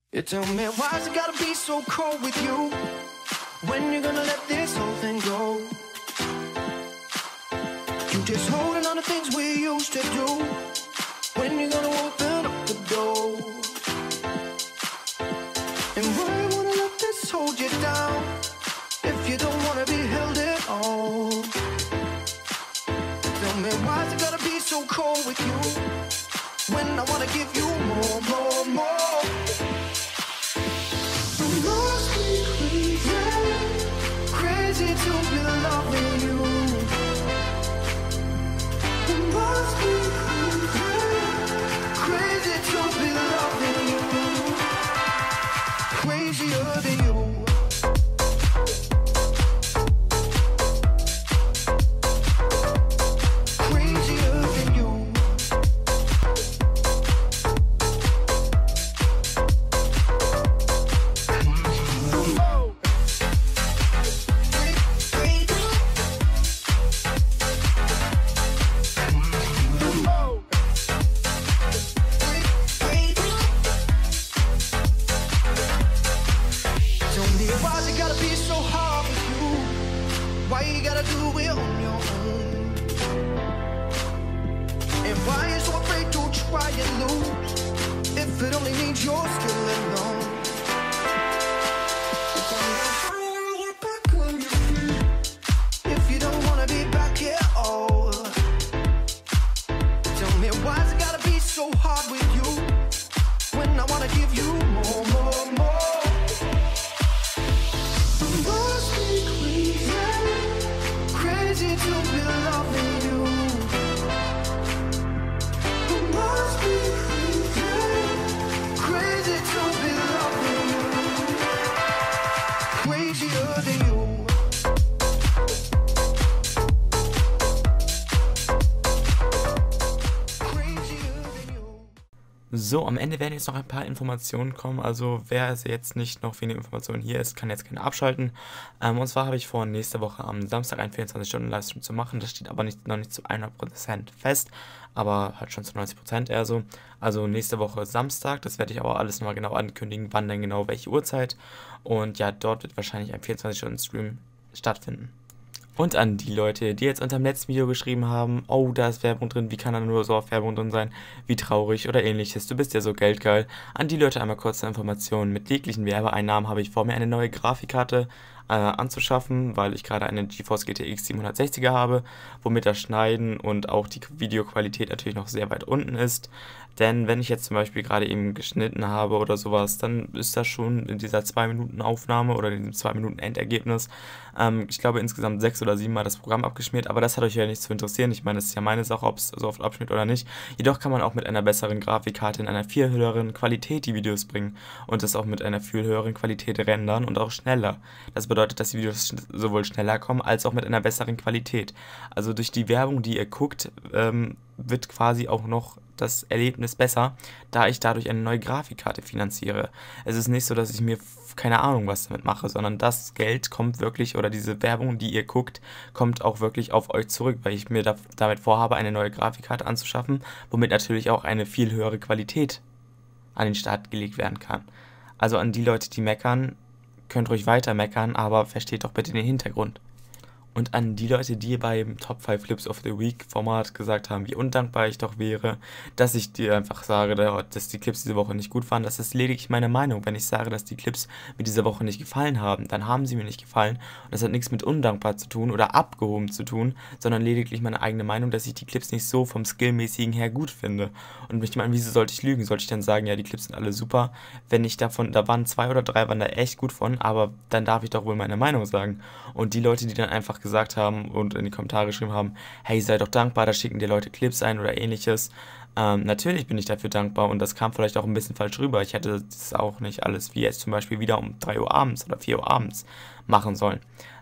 You tell me why's it gotta be so cold with you? When you gonna let this whole thing go? You just holding on to things we used to do. When you gonna open up the door? And why wanna let this hold you down? If you don't wanna be held at all. Tell me why's it gotta be so cold with you? When I wanna give you more, more, more. You must be crazy, crazy to be loving you. You must be crazy, crazy to be loving you. Crazier than you. Why you gotta do it on your own? And why you so afraid to try and lose? If it only means you're still alone. If you don't wanna be back here, oh. Tell me why's it gotta be so hard with you? When I wanna give you more, more, more. So, am Ende werden jetzt noch ein paar Informationen kommen, also wer jetzt nicht noch wegen Informationen hier ist, kann jetzt gerne abschalten. Und zwar habe ich vor, nächste Woche am Samstag einen 24-Stunden-Livestream zu machen, das steht aber noch nicht zu 100% fest, aber halt schon zu 90% eher so. Also nächste Woche Samstag, das werde ich aber alles nochmal genau ankündigen, wann denn genau, welche Uhrzeit. Und ja, dort wird wahrscheinlich ein 24-Stunden-Stream stattfinden. Und an die Leute, die jetzt unter dem letzten Video geschrieben haben, oh, da ist Werbung drin, wie kann da nur so auf Werbung drin sein, wie traurig oder ähnliches, du bist ja so geldgeil. An die Leute einmal kurze Informationen, mit jeglichen Werbeeinnahmen habe ich vor mir eine neue Grafikkarte anzuschaffen, weil ich gerade eine GeForce GTX 760er habe, womit das Schneiden und auch die Videoqualität natürlich noch sehr weit unten ist. Denn wenn ich jetzt zum Beispiel gerade eben geschnitten habe oder sowas, dann ist das schon in dieser 2 Minuten Aufnahme oder in diesem 2 Minuten Endergebnis, ich glaube insgesamt 6 oder 7 Mal das Programm abgeschmiert, aber das hat euch ja nicht zu interessieren. Ich meine, es ist ja meine Sache, ob es so oft abschmiert oder nicht. Jedoch kann man auch mit einer besseren Grafikkarte in einer viel höheren Qualität die Videos bringen und das auch mit einer viel höheren Qualität rendern und auch schneller. Das bedeutet, dass die Videos sowohl schneller kommen, als auch mit einer besseren Qualität. Also durch die Werbung, die ihr guckt, wird quasi auch noch das Erlebnis besser, da ich dadurch eine neue Grafikkarte finanziere. Es ist nicht so, dass ich mir keine Ahnung was damit mache, sondern das Geld kommt wirklich, oder diese Werbung, die ihr guckt, kommt auch wirklich auf euch zurück, weil ich mir damit vorhabe, eine neue Grafikkarte anzuschaffen, womit natürlich auch eine viel höhere Qualität an den Start gelegt werden kann. Also an die Leute, die meckern, könnt ruhig weiter meckern, aber versteht doch bitte den Hintergrund. Und an die Leute, die beim Top 5 Clips of the Week Format gesagt haben, wie undankbar ich doch wäre, dass ich dir einfach sage, dass die Clips diese Woche nicht gut waren, das ist lediglich meine Meinung. Wenn ich sage, dass die Clips mir diese Woche nicht gefallen haben, dann haben sie mir nicht gefallen. Und das hat nichts mit undankbar zu tun oder abgehoben zu tun, sondern lediglich meine eigene Meinung, dass ich die Clips nicht so vom Skillmäßigen her gut finde. Und ich meine, wieso sollte ich lügen? Sollte ich dann sagen, ja, die Clips sind alle super, wenn ich davon, da waren 2 oder 3 waren da echt gut von, aber dann darf ich doch wohl meine Meinung sagen. Und die Leute, die dann einfach gesagt haben und in die Kommentare geschrieben haben, hey, sei doch dankbar, da schicken dir Leute Clips ein oder ähnliches. Natürlich bin ich dafür dankbar und das kam vielleicht auch ein bisschen falsch rüber. Ich hätte das auch nicht alles wie jetzt zum Beispiel wieder um 3 Uhr abends oder 4 Uhr abends machen sollen.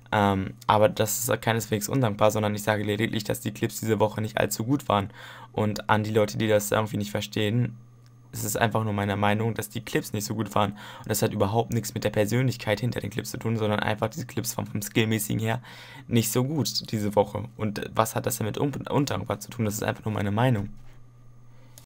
Aber das ist keineswegs undankbar, sondern ich sage lediglich, dass die Clips diese Woche nicht allzu gut waren. Und an die Leute, die das irgendwie nicht verstehen, es ist einfach nur meine Meinung, dass die Clips nicht so gut waren. Und das hat überhaupt nichts mit der Persönlichkeit hinter den Clips zu tun, sondern einfach diese Clips waren vom Skillmäßigen her nicht so gut diese Woche. Und was hat das denn mit undankbar zu tun? Das ist einfach nur meine Meinung.